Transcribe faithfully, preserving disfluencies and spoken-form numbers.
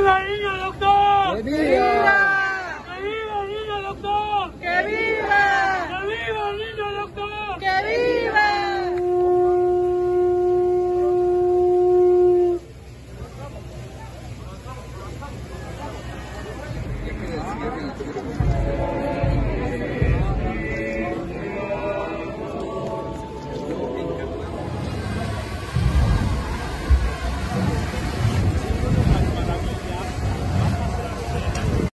viva el niño doctor! ¡Que viva! ¡Que viva el niño doctor! ¡Que viva! ¡Que viva el niño doctor! ¡Que viva! ¿Qué quieres?